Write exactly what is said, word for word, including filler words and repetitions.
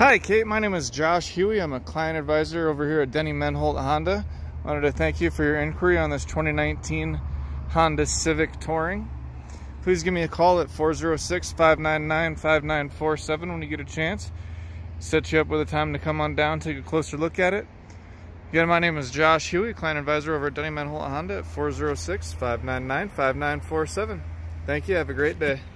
Hi Kate, my name is Josh Huey. I'm a client advisor over here at Denny Menholt Honda. I wanted to thank you for your inquiry on this twenty nineteen Honda Civic Touring. Please give me a call at four oh six, five nine nine, five nine four seven when you get a chance. Set you up with a time to come on down, take a closer look at it. Again, my name is Josh Huey, client advisor over at Denny Menholt Honda at four oh six, five nine nine, five nine four seven. Thank you, have a great day.